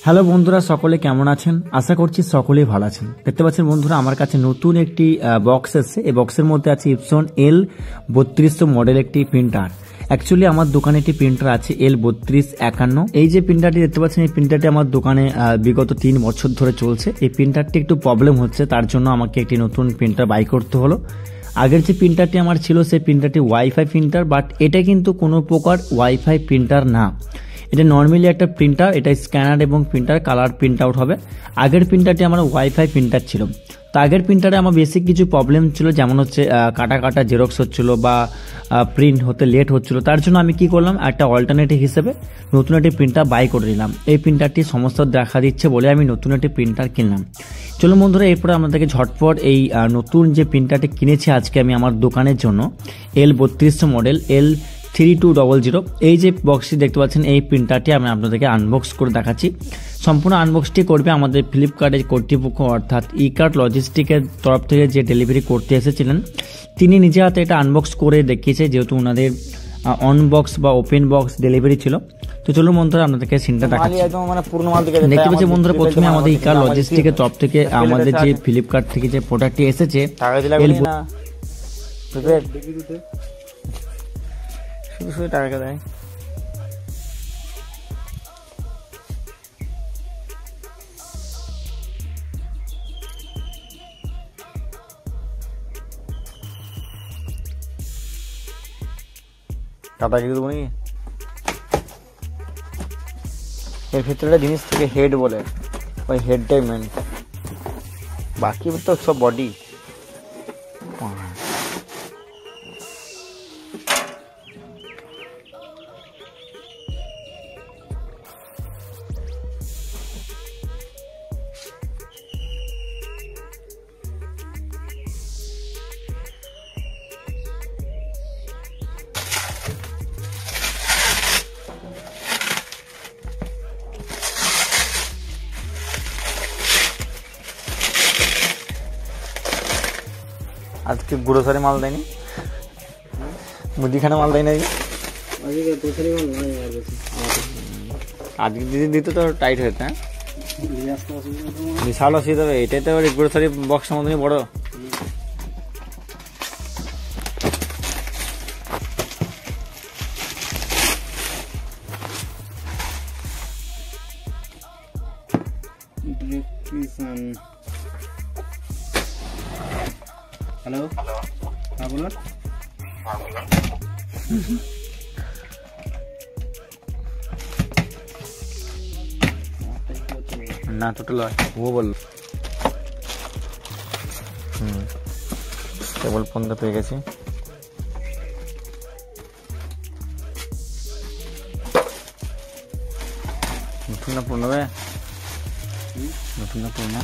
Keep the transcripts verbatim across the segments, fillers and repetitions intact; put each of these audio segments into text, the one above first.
Hello বন্ধুরা, সকলে কেমন আছেন? আশা করছি সকলেই ভালো আছেন। দেখতে পাচ্ছেন বন্ধুরা, আমার কাছে নতুন একটি বক্স এসেছে। এই বক্সের মধ্যে আছে ইপসন এল বত্রিশশো মডেল একটি প্রিন্টার। অ্যাকচুয়ালি আমার দোকানে একটি প্রিন্টার আছে এল বত্রিশ একান্ন। এই যে প্রিন্টারটি দেখতে পাচ্ছেন, এই প্রিন্টারটি আমার দোকানে বিগত তিন বছর ধরে চলছে। এই প্রিন্টারটি একটু প্রবলেম হচ্ছে, তার জন্য আমাকে একটি নতুন প্রিন্টার বাই করতে হলো। আগের যে প্রিন্টারটি আমার ছিল সেই প্রিন্টারটি ওয়াইফাই প্রিন্টার, বাট এটা কিন্তু কোনো প্রকার ওয়াইফাই প্রিন্টার না। এটা নর্মালি একটা প্রিন্টার, এটা স্ক্যানার এবং প্রিন্টার কালার প্রিন্ট আউট হবে। আগের প্রিন্টারটি আমার ওয়াইফাই প্রিন্টার ছিল। তো আগের প্রিন্টারে আমার বেসিক কিছু প্রবলেম ছিল, যেমন হচ্ছে কাটা কাটা জেরক্স হচ্ছিল বা প্রিন্ট হতে লেট হচ্ছিল। তার জন্য আমি কি করলাম, একটা অল্টারনেটিভ হিসেবে নতুন একটি প্রিন্টার বাই করে নিলাম। এই প্রিন্টারটি সমস্যা দেখা দিচ্ছে বলে আমি নতুন একটি প্রিন্টার কিনলাম। চলুন বন্ধুরা, এরপরে আমাদেরকে ঝটপট এই নতুন যে প্রিন্টারটি কিনেছি আজকে আমি আমার দোকানের জন্য, এল বত্রিশশো model L three two double zero, এই যে বক্সটি দেখতে পাচ্ছেন, এই প্রিন্টারটি আমি আপনাদেরকে আনবক্স করে দেখাচ্ছি। সম্পূর্ণ আনবক্সটি করবে আমাদের ফ্লিপকার্টের কর্তৃপক্ষ, অর্থাৎ ই কার্ট লজিস্টিকের তরফ থেকে যে ডেলিভারি করতে এসেছিলেন তিনি নিজে হাতে এটা আনবক্স করে দেখিয়েছে, যেহেতু ওনাদের অনবক্স বা ওপেন বক্স ডেলিভারি ছিল। তো চলুন বন্ধুরা, আপনাদেরকে সিনটা দেখাচ্ছি। দেখতে পাচ্ছি বন্ধুরা, প্রথমে আমাদের ই কার্ট লজিস্টিকের তরফ থেকে আমাদের যে ফ্লিপকার্ট থেকে যে প্রোডাক্টটি এসেছে, শুধু শুধু টাকা দেয়। টাটা কি দেবো নাকি? এর ভিতরে একটা জিনিস থেকে হেড বলে, ওই হেডটাই মেন, বাকি তো সব বডি। আজকে গ্রোসারি মাল দেয়নি, মুদিখানা মাল দেয় না আজকে দিদি দিতে তো টাইট হয়েছে। হ্যাঁ, বিশাল অসুবিধা হবে। এটাই তো গ্রোসারি বক্সের মতনই বড়। হ্যালো, হ্যাঁ বলুন। না টোটাল ও বলল হুম কেবল পনেরো পেয়ে গেছি। নতুন না পুরনো? নতুন না পুরনো?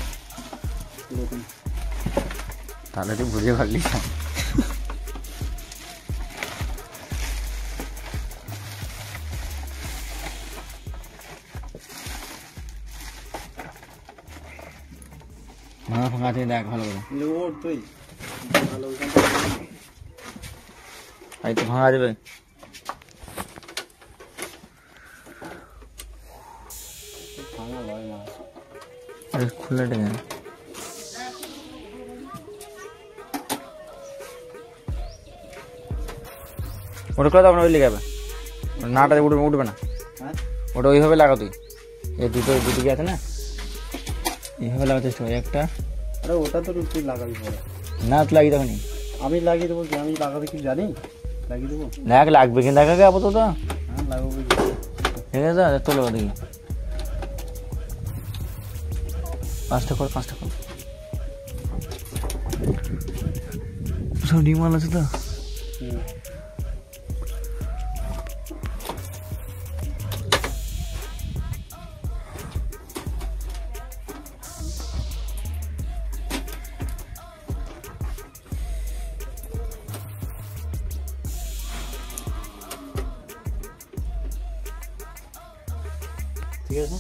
তাহলে তুই বুঝে পারলি। ভাঙা ফাঁকা আছে, দেখ ভালো করে। এই তো ভাঙা যাবে। খুলে ডেকে ওটা করে আপনার ওই লেগে নাটা উঠবে উঠবে না, ওটা ওইভাবে লাগা। তুই এই দুটো দুদিকে আছে না, এইভাবে লাগাতে চেষ্টা করি একটা। আরে ওটা তো তুই লাগাবি পরে। না তো লাগিয়ে দেবো। আমি লাগিয়ে দেবো কি? আমি লাগাতে কি জানি? লাগিয়ে দেবো। দেখ লাগবে কিন্তু দেখা গে আপাতত। হ্যাঁ লাগাবো। ঠিক আছে, তোলো দেখি। পাঁচটা কর, পাঁচটা কর। সব ডিমাল আছে তো। ঠিক আছে,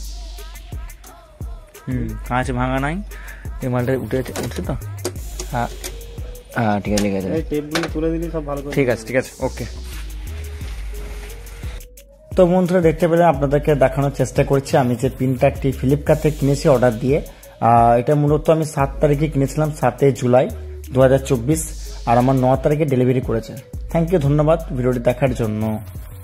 হুম কাঁচ ভাঙা নাই, এই মালটা উঠে উঠছে তো। হ্যাঁ হ্যাঁ ঠিক আছে, ঠিক আছে, টেপগুলো তুলে দিলি সব ভালো করে। ঠিক আছে, ঠিক আছে, ওকে। তো বন্ধুরা দেখতে পেলেন, আপনাদেরকে দেখানোর চেষ্টা করছি আমি যে প্রিন্টারটি ফ্লিপকার্ট থেকে কিনেছি অর্ডার দিয়ে। এটা মূলত আমি সাত তারিখে কিনেছিলাম, সাতই জুলাই দু হাজার চব্বিশ, আর আমার ন তারিখে ডেলিভারি করেছে। থ্যাংক ইউ, ধন্যবাদ ভিডিওটি দেখার জন্য।